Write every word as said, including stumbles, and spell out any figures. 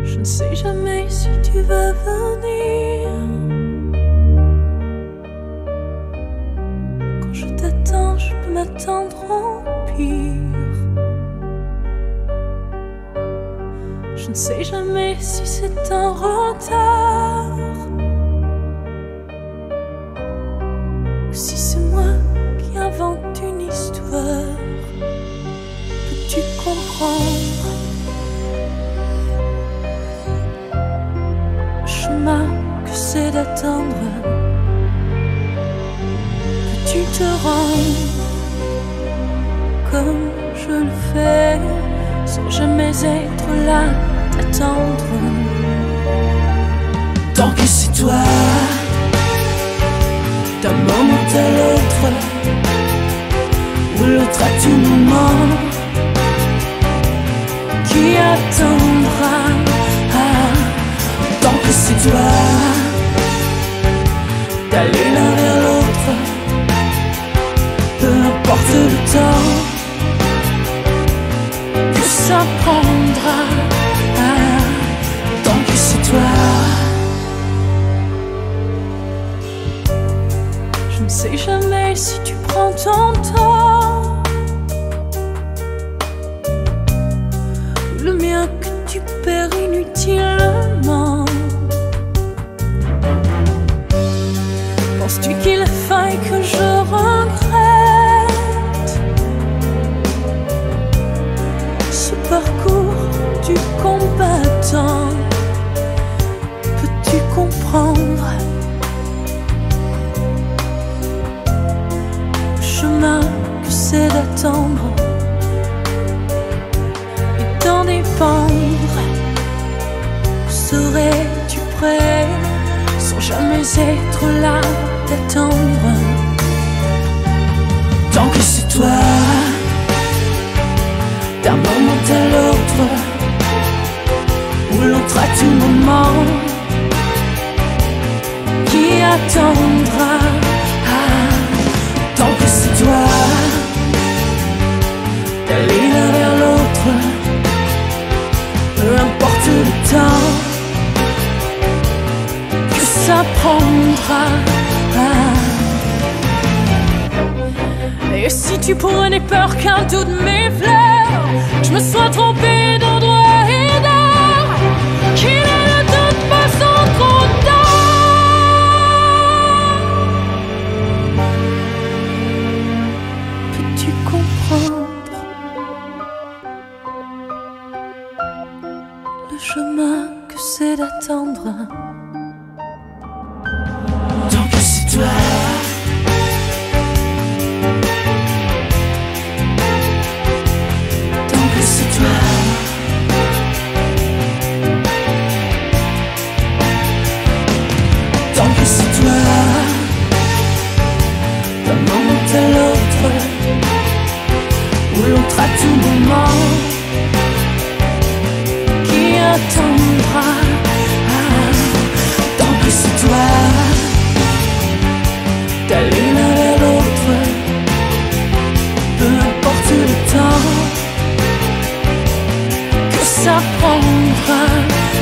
Je ne sais jamais si tu vas venir. Quand je t'attends, je peux m'attendre au pire. Je ne sais jamais si c'est un retard ou si c'est moi qui invente une histoire. Peux-tu comprendre le chemin que c'est d'attendre? Peux-tu te rendre comme je le fais sans jamais être là t'attendre? Tant que c'est toi, d'un moment à l'autre, ou l'autre à tout moment, qui attendra? Ah, tant que c'est toi, d'aller l'un vers l'autre, peu importe le temps que ça prendra. Ah, tant que c'est toi. Je ne sais jamais si tu prends ton temps, le mien que tu perds inutilement. Penses-tu qu'il faille que je regrette ce parcours du combattant? Peux-tu comprendre le chemin que c'est d'attendre et d'en dépendre? Serais-tu prêt sans jamais être là d'attendre? Tant que c'est toi, d'un moment à l'autre, ou l'autre à tout moment, qui attendra? Ah, tant que c'est toi, d'aller l'un vers l'autre, peu importe le temps que ça prendra. Ah. Et si tu prenais peur qu'un doute m'effleure, je me sois trompée d'endroit et d'heure, qu'il est de toute façon trop tard. Peux-tu comprendre le chemin que c'est d'attendre? Tant que c'est toi, tant que c'est toi, tant que c'est toi, d'un moment à l'autre, ou l'autre à tout moment, qui attendra? Ah, tant que c'est toi, d'aller l'un vers l'autre, peu importe le temps que ça prendra.